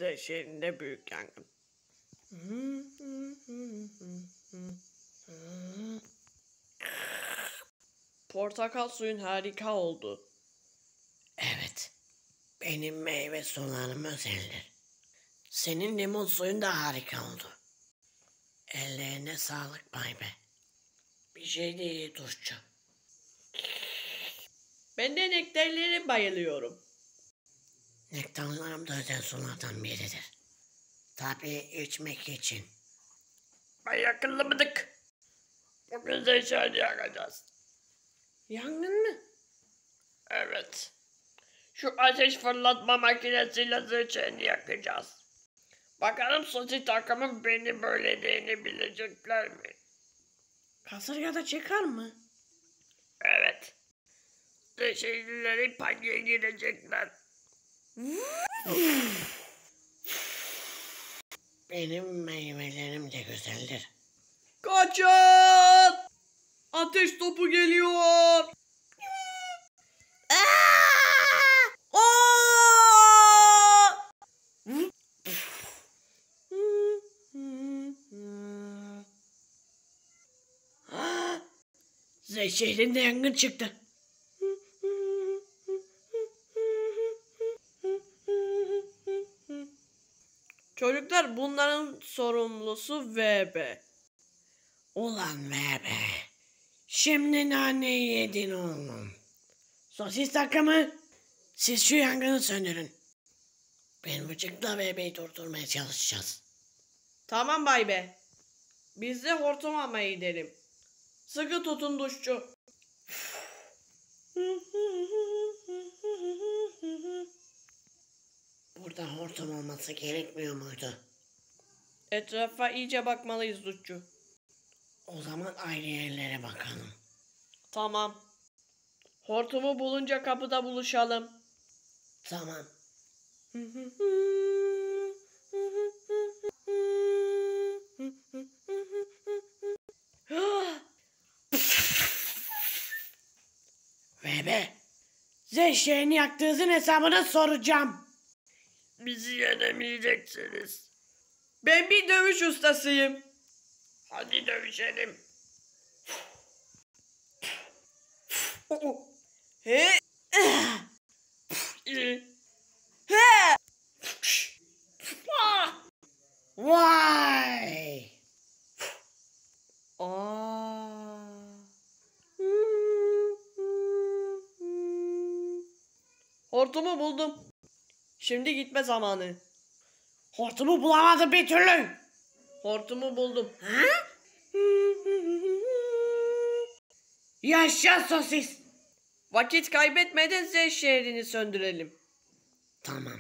Zeyşehir'inde büyük yangın. Portakal suyun harika oldu. Evet, benim meyve sularım özeldir. Senin limon suyun da harika oldu. Ellerine sağlık Bay Be. Bir şey değil tuşçu. Ben de nektarlara bayılıyorum. Nektarlarım da özel sulardan biridir. Tabii içmek için. Bay akıllı mıdık? Bugün Zeyşehir'i yakacağız. Yangın mı? Evet. Şu ateş fırlatma makinesiyle Zeyşehir'i yakacağız. Bakalım sosis takımın beni böylediğini bilecekler mi? Kasırgada çıkar mı? Evet. Zeyşehirlileri paniğe girecekler. Benim meyvelerim de güzeldir. Kaçın! Ateş topu geliyor! Zeyşehir'inde yangın çıktı. Çocuklar bunların sorumlusu VB. Ulan be. Şimdi naneyi yedin oğlum. Sosis takımı, siz şu yangını söndürün. Ben Vıcık'la bebeği durdurmaya çalışacağız. Tamam Bay B. Biz de hortum almaya gidelim. Sıkı tutun duşçu. Burada hortum olması gerekmiyor muydu? Etrafa iyice bakmalıyız duşçu. O zaman ayrı yerlere bakalım. Tamam. Hortumu bulunca kapıda buluşalım. Tamam. Bebe, Zeyşehir'in yaktığınızın hesabını soracağım. Bizi yenemeyeceksiniz. Ben bir dövüş ustasıyım. Hadi dövüşelim. He? He? Vay! Hortumu buldum. Şimdi gitme zamanı. Hortumu bulamadım bir türlü. Hortumu buldum. Ha? Yaşa sosis. Vakit kaybetmeden Zeyşehir'ini söndürelim. Tamam.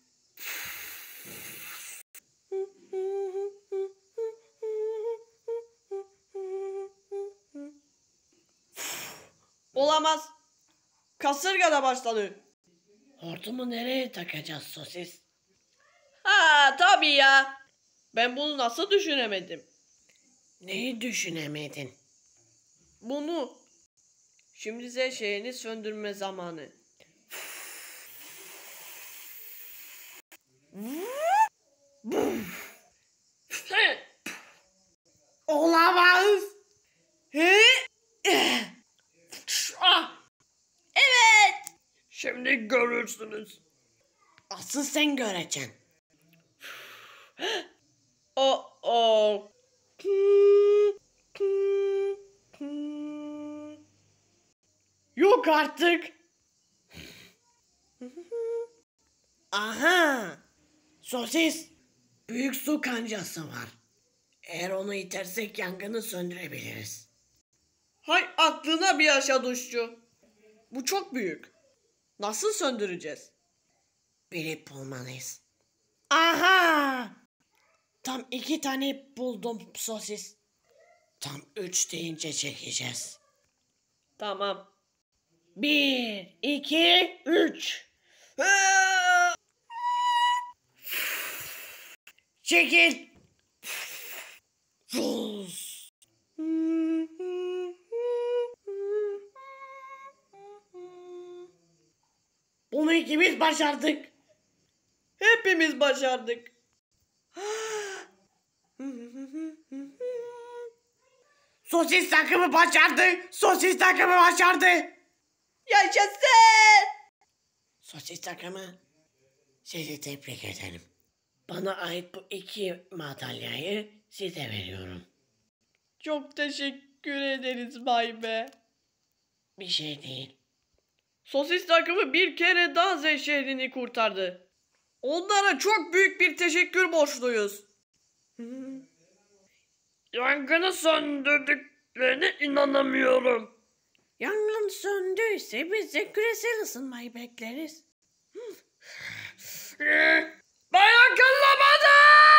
Olamaz. Kasırga da başladı. Hortumu nereye takacağız sosis? Ha tabii ya. Ben bunu nasıl düşünemedim? Neyi düşünemedin? Bunu. Şimdi Zeyşehir'ini söndürme zamanı. Olamaz. Evet. Şimdi görürsünüz. Asıl sen göreceksin. Oh. Yok artık. Aha. Sosis. Büyük su kancası var. Eğer onu itersek yangını söndürebiliriz. Hay aklına bir yaşa duşçu. Bu çok büyük. Nasıl söndüreceğiz? Bilip bulmalıyız. Aha. Tam 2 tane buldum sosis. Tam 3 deyince çekeceğiz. Tamam. 1, 2, 3. Çekil. Bunu ikimiz başardık. Hepimiz biz başardık. Sosis takımı başardı. Sosis takımı başardı. Yaşasın. Sosis takımı, sizi tebrik ederim. Bana ait bu 2 madalyayı size veriyorum. Çok teşekkür ederiz Bay B. Bir şey değil. Sosis takımı bir kere daha Z şehrini kurtardı. Onlara çok büyük bir teşekkür borçluyuz. Yangını söndürdüklerine inanamıyorum. Yangın söndüyse biz de küresel ısınmayı bekleriz. Ben akıllamadım.